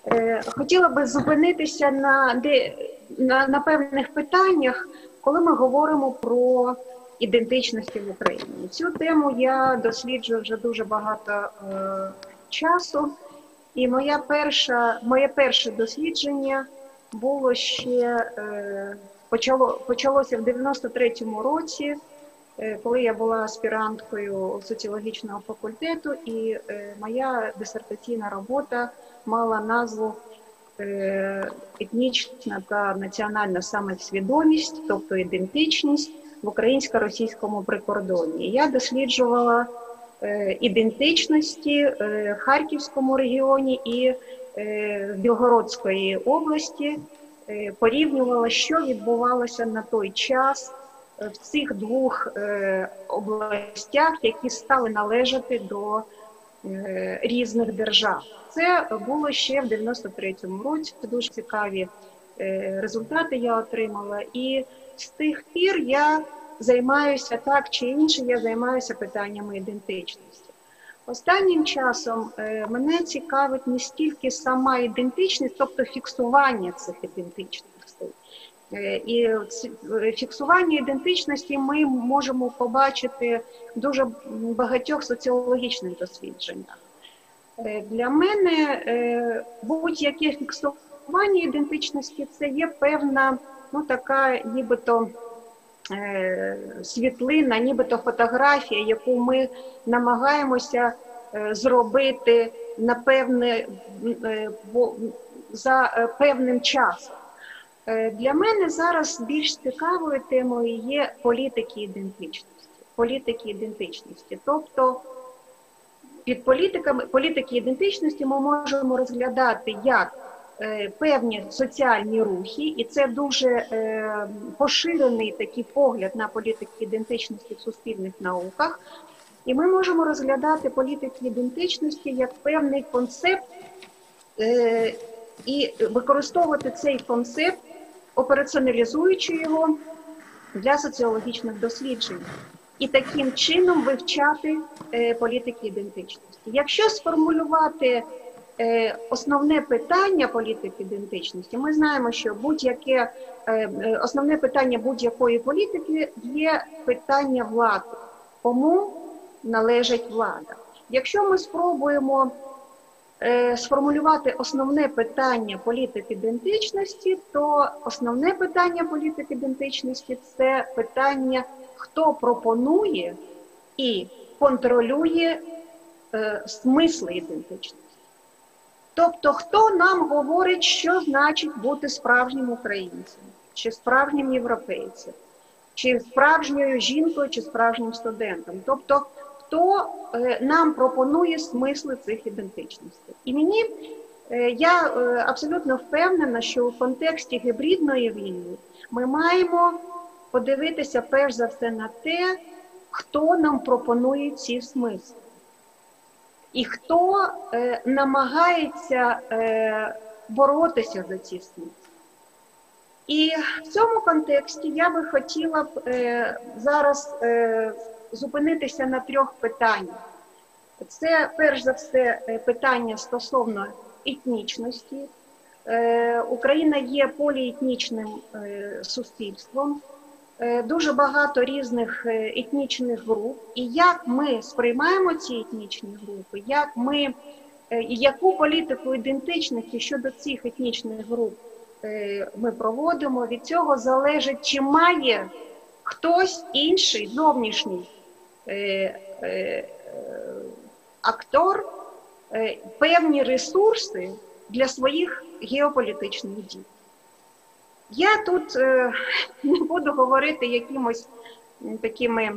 Хотіла би зупинитися на певних питаннях, коли ми говоримо про ідентичності в Україні. Цю тему я досліджую вже дуже багато часу, і моє перше дослідження було ще, почалося в 93-му році, коли я була аспіранткою соціологічного факультету, і моя дисертаційна робота мала назву «Етнічна та національна самосвідомість, тобто ідентичність в українсько-російському прикордонні». Я досліджувала ідентичності в Харківському регіоні і в Білгородської області, порівнювала, що відбувалося на той час в цих двох областях, які стали належати до різних держав. Це було ще в 93-му році, дуже цікаві результати я отримала. І з тих пір я займаюся так чи інше, я займаюся питаннями ідентичності. Останнім часом мене цікавить не стільки сама ідентичність, тобто фіксування цих ідентичностей. І фіксування ідентичності ми можемо побачити в дуже багатьох соціологічних дослідженнях. Для мене будь-яке фіксування ідентичності – це є певна, така нібито світлина, нібито фотографія, яку ми намагаємося зробити за певним часом. Для мене зараз більш цікавою темою є політики ідентичності. Тобто під політики ідентичності ми можемо розглядати як певні соціальні рухи, і це дуже поширений такий погляд на політики ідентичності в суспільних науках. І ми можемо розглядати політики ідентичності як певний концепт і використовувати цей концепт, операціоналізуючи його для соціологічних досліджень. І таким чином вивчати політики ідентичності. Якщо сформулювати основне питання політики ідентичності, ми знаємо, що основне питання будь-якої політики є питання влади. Кому належить влада? Якщо ми спробуємо сформулювати основне питання політики ідентичності, то основне питання політики ідентичності – це питання, хто пропонує і контролює смисли ідентичності. Тобто, хто нам говорить, що значить бути справжнім українцем, чи справжнім європейцем, чи справжньою жінкою, чи справжнім студентом. Тобто, хто нам пропонує смисли цих ідентичностей. І я абсолютно впевнена, що в контексті гібридної війни ми маємо подивитися перш за все на те, хто нам пропонує ці смисли. І хто намагається боротися за ці смисли. І в цьому контексті я би хотіла зараз зупинитися на трьох питаннях. Це, перш за все, питання стосовно етнічності. Україна є поліетнічним суспільством, дуже багато різних етнічних груп. І як ми сприймаємо ці етнічні групи, яку політику ідентичності щодо цих етнічних груп ми проводимо, від цього залежить, чи має хтось інший, зовнішній актор, певні ресурси для своїх геополітичних дій. Я тут не буду говорити якимось такими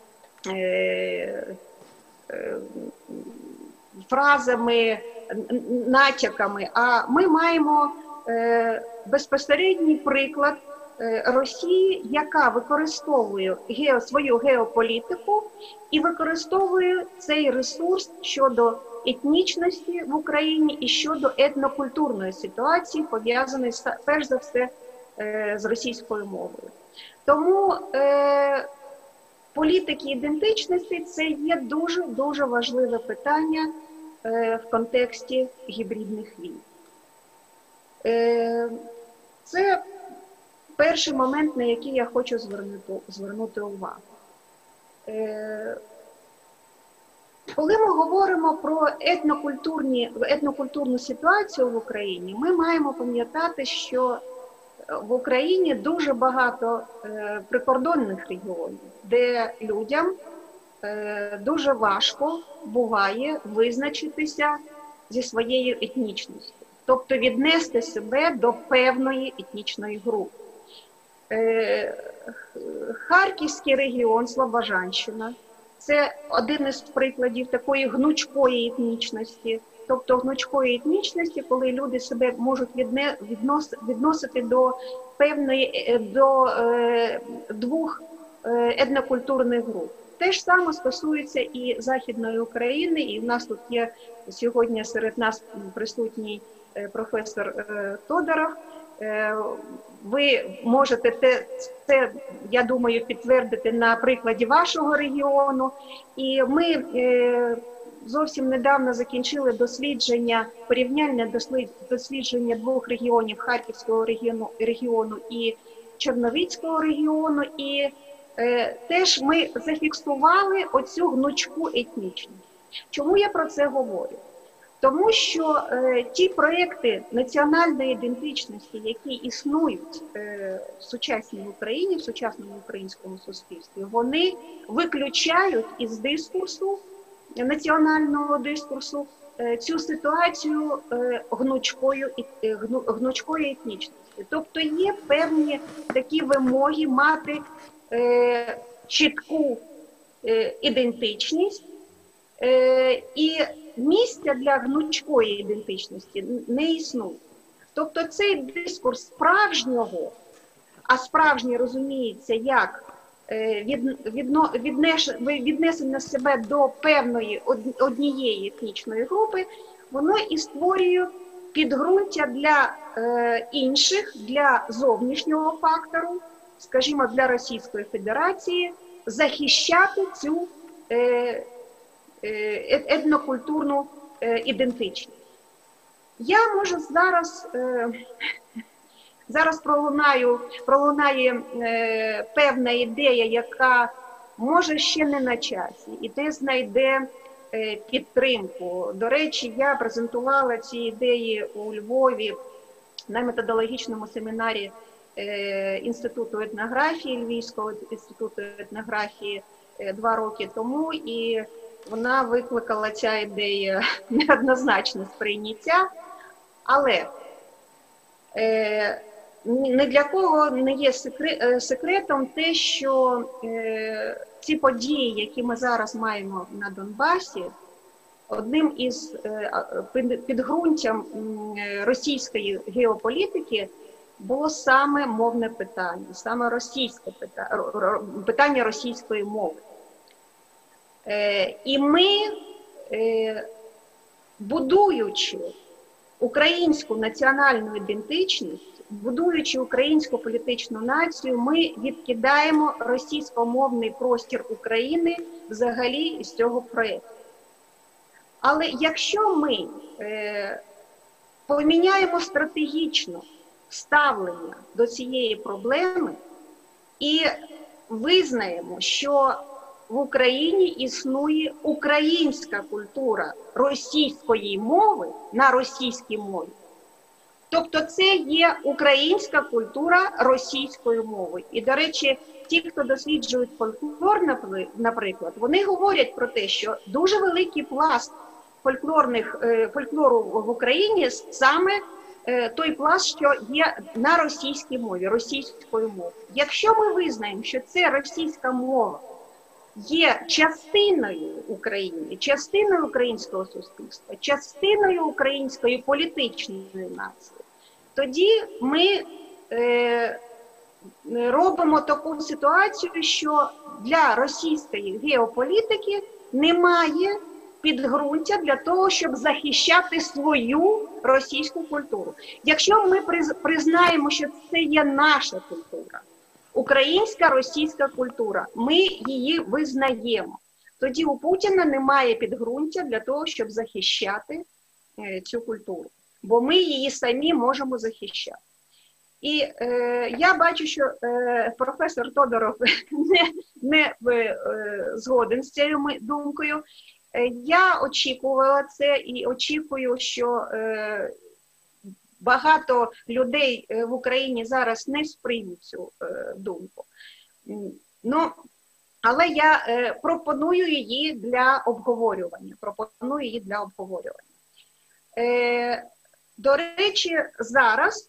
фразами, натяками, а ми маємо безпосередній приклад Росії, яка використовує свою геополітику і використовує цей ресурс щодо етнічності в Україні і щодо етнокультурної ситуації, пов'язаної перш за все з російською мовою. Тому політики ідентичності – це є дуже-дуже важливе питання в контексті гібридних війн. Це перший момент, на який я хочу звернути увагу. Коли ми говоримо про етнокультурну ситуацію в Україні, ми маємо пам'ятати, що в Україні дуже багато прикордонних регіонів, де людям дуже важко буває визначитися зі своєю етнічністю, тобто віднести себе до певної етнічної групи. Харківський регіон, Слобожанщина – це один із прикладів такої гнучкої етнічності. Тобто гнучкої етнічності, коли люди себе можуть відносити до двох етнокультурних груп. Те ж саме стосується і Західної України, і в нас тут є сьогодні серед нас присутній професор Тодоров. Ви можете це, я думаю, підтвердити на прикладі вашого регіону. І ми зовсім недавно закінчили порівняльне дослідження двох регіонів, Харківського регіону і Черновіцького регіону. І теж ми зафіксували оцю гнучку етнічність. Чому я про це говорю? Тому що ті проекти національної ідентичності, які існують в сучасній Україні, в сучасному українському суспільстві, вони виключають із дискурсу, національного дискурсу, цю ситуацію гнучкої етнічності. Тобто є певні такі вимоги мати чітку ідентичність, і місця для гнучкої ідентичності не існує. Тобто цей дискурс справжнього, а справжнє розуміється як віднесення себе до певної однієї етнічної групи, воно і створює підґрунтя для інших, для зовнішнього фактору, скажімо, для Російської Федерації, захищати цю етнокультурну ідентичність. Я, може, зараз пролунає певна ідея, яка, може, ще не на часі, і де знайде підтримку. До речі, я презентувала ці ідеї у Львові на методологічному семінарі Інституту етнографії, Львівського інституту етнографії 2 роки тому, і вона викликала, ця ідея, неоднозначне сприйняття, але ні для кого не є секретом те, що ці події, які ми зараз маємо на Донбасі, одним із підґрунтям російської геополітики було саме мовне питання, саме російське питання російської мови. І ми, будуючи українську національну ідентичність, будуючи українську політичну націю, ми відкидаємо російськомовний простір України взагалі із цього проєкту. Але якщо ми поміняємо стратегічно ставлення до цієї проблеми і визнаємо, що в Україні існує українська культура російської мови на російській мові. Тобто це є українська культура російської мови. І, до речі, ті, хто досліджують фольклор, наприклад, вони говорять про те, що дуже великий пласт фольклору в Україні саме той пласт, що є на російській мові, російською мовою. Якщо ми визнаємо, що це російська мова є частиною України, частиною українського суспільства, частиною української політичної нації, тоді ми робимо таку ситуацію, що для російської геополітики немає підґрунтя для того, щоб захищати свою російську культуру. Якщо ми признаємо, що це є наша культура, українська російська культура, ми її визнаємо, тоді у Путіна немає підґрунтя для того, щоб захищати цю культуру. бо ми її самі можемо захищати. І я бачу, що професор Тодоров не згоден з цією думкою. Я очікувала це і очікую, що багато людей в Україні зараз не сприймуть цю думку. Ну, але я пропоную її для обговорювання. До речі, зараз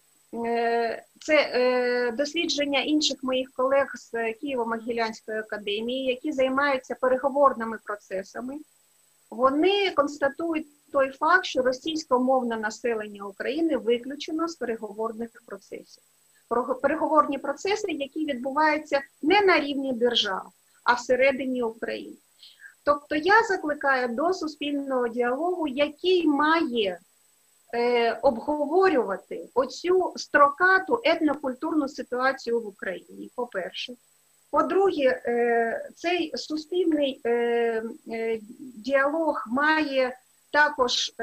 це дослідження інших моїх колег з Києво-Могилянської академії, які займаються переговорними процесами. Вони констатують той факт, що російськомовне населення України виключено з переговорних процесів. Переговорні процеси, які відбуваються не на рівні держав, а всередині України. Тобто я закликаю до суспільного діалогу, який має обговорювати оцю строкату етнокультурну ситуацію в Україні, по-перше. По-друге, цей суспільний діалог має також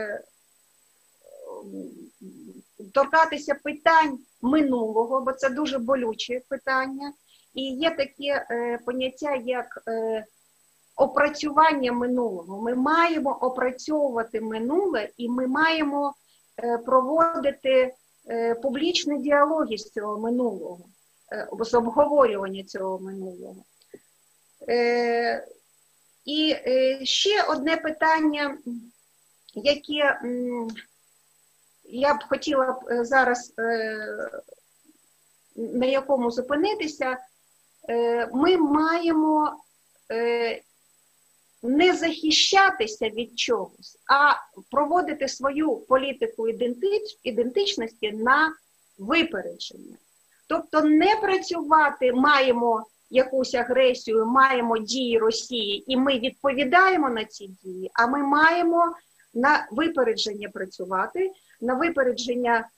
торкатися питань минулого, бо це дуже болюче питання. І є таке поняття, як опрацювання минулого. Ми маємо опрацьовувати минуле, і ми маємо проводити публічні діалоги з цього минулого, з обговорювання цього минулого. І ще одне питання, яке я б хотіла зараз на якому зупинитися, ми маємо не захищатися від чогось, а проводити свою політику ідентичності на випередження. Тобто не працювати, маємо якусь агресію, маємо дії Росії, і ми відповідаємо на ці дії, а ми маємо на випередження працювати, на випередження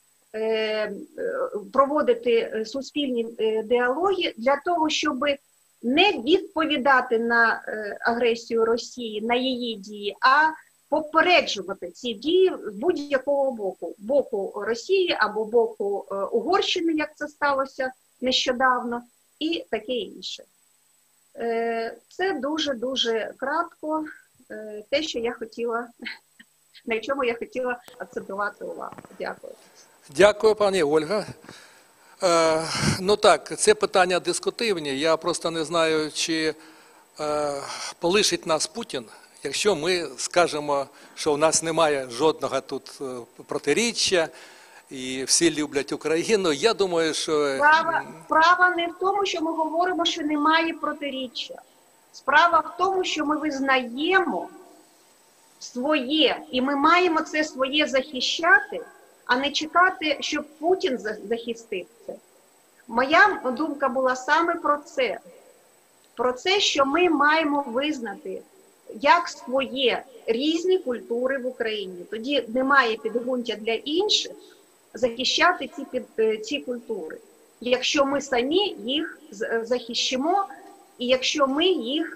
проводити суспільні діалоги для того, щоб не відповідати на агресію Росії, на її дії, а попереджувати ці дії з будь-якого боку. Боку Росії або боку Угорщини, як це сталося нещодавно, і таке інше. Це дуже-дуже кратко те, що я хотіла, на чому я хотіла акцентувати увагу. Дякую. Дякую, пані Ольга. Ну так, це питання дискутивні. Я просто не знаю, чи полишить нас Путін, якщо ми скажемо, що у нас немає жодного тут протиріччя, і всі люблять Україну. Я думаю, що... Справа не в тому, що ми говоримо, що немає протиріччя. Справа в тому, що ми визнаємо своє, і ми маємо це своє захищати, а не чекати, щоб Путін захистив це. Моя думка була саме про це. Про це, що ми маємо визнати як своє різні культури в Україні. Тоді немає підґрунтя для інших захищати ці культури. Якщо ми самі їх захищимо, і якщо ми їх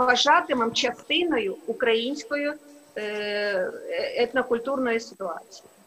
вважатимемо частиною української етнокультурної ситуації.